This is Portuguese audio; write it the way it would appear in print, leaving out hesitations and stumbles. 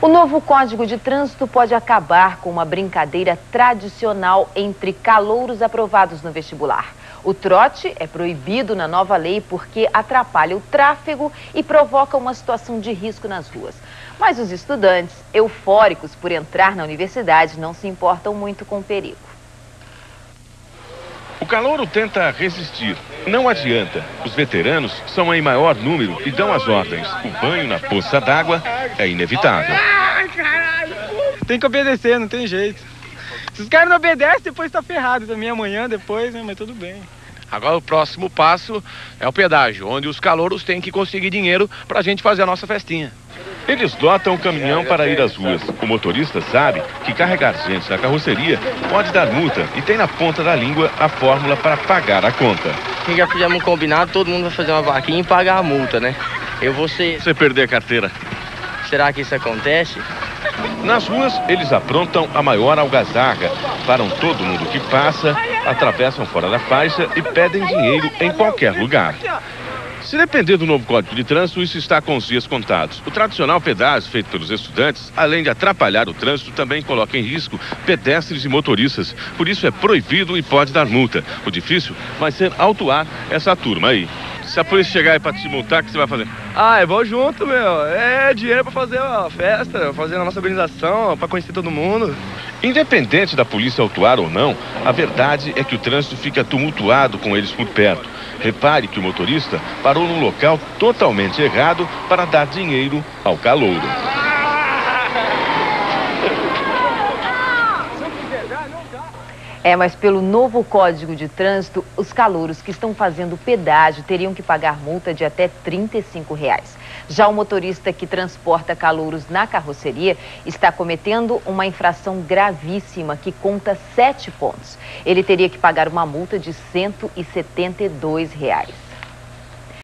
O novo Código de Trânsito pode acabar com uma brincadeira tradicional entre calouros aprovados no vestibular. O trote é proibido na nova lei porque atrapalha o tráfego e provoca uma situação de risco nas ruas. Mas os estudantes, eufóricos por entrar na universidade, não se importam muito com o perigo. O calouro tenta resistir. Não adianta. Os veteranos são em maior número e dão as ordens. O banho na poça d'água é inevitável. Tem que obedecer, não tem jeito. Se os caras não obedecem, depois tá ferrado também amanhã, depois, né? Mas tudo bem. Agora o próximo passo é o pedágio, onde os calouros têm que conseguir dinheiro pra gente fazer a nossa festinha. Eles lotam o caminhão para ir às ruas. O motorista sabe que carregar gente na carroceria pode dar multa e tem na ponta da língua a fórmula para pagar a conta. Já fizemos um combinado, todo mundo vai fazer uma vaquinha e pagar a multa, né? Eu vou ser... Você perder a carteira. Será que isso acontece? Nas ruas, eles aprontam a maior algazarra. Param todo mundo que passa, atravessam fora da faixa e pedem dinheiro em qualquer lugar. Se depender do novo Código de Trânsito, isso está com os dias contados. O tradicional pedágio feito pelos estudantes, além de atrapalhar o trânsito, também coloca em risco pedestres e motoristas. Por isso é proibido e pode dar multa. O difícil vai ser autuar essa turma aí. Se a polícia chegar aí para te multar, o que você vai fazer? Eu vou junto, meu. É dinheiro pra fazer a festa, fazer a nossa organização, pra conhecer todo mundo. Independente da polícia autuar ou não, a verdade é que o trânsito fica tumultuado com eles por perto. Repare que o motorista parou num local totalmente errado para dar dinheiro ao calouro. Mas pelo novo Código de Trânsito, os calouros que estão fazendo pedágio teriam que pagar multa de até R$ 35. Já o motorista que transporta calouros na carroceria está cometendo uma infração gravíssima que conta 7 pontos. Ele teria que pagar uma multa de R$ 172.